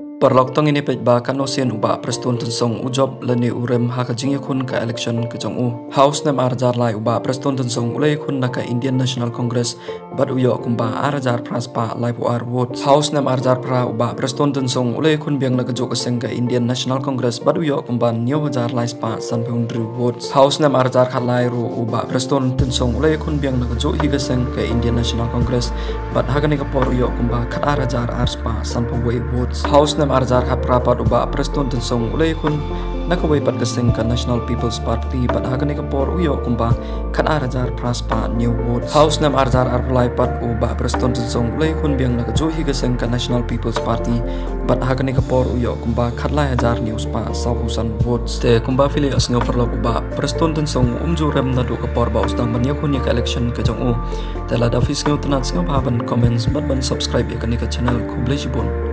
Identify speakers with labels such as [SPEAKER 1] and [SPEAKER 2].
[SPEAKER 1] Perloktong ini pej ba kan osin uba prestun tensong ujob leni urem haka jingi kun ka election ke jong u. House nem arjar lai uba prestun tensong ulai kun naka Indian National Congress bad uyo kumba arjar praspa lai pu ar votes. House nem arjar pra uba prestun tensong ulai kun biang naga jok aseng ka Indian National Congress bad uyo kumba nyo hajar lai spa san peundri votes. House nem arjar khat lai ru uba prestun tensong ulai kun biang naga jok higa seng ka Indian National Congress bad haga ni kapor uyo kumba khat arjar ar spa san peway votes. House nem arjar khat prapat uba prestun tensong ulai kun nakaway pat kaseng ka National People's Party bad haga ni kapor uyo kumba khat arjar praspa new votes. House nem arjar ar play pat uba prestun tensong ulai kun biang naga jok higa seng ka National People's Party bad haga ni kapor uyo kumba khat lai hajar new spa sabusan votes. Te kumba fili asngo perlok uba prestun tensong umjurem nadu kapor ba ustang banyak kun ka election ke jong u. Te la da fisngo tenat sngo baban comments bad ban subscribe ya ka channel ku blejibun.